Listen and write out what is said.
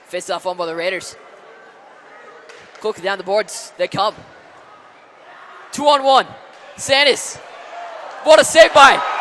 Face off on by the Raiders. Cooking down the boards. They come. 2-on-1. Sanders. What a save by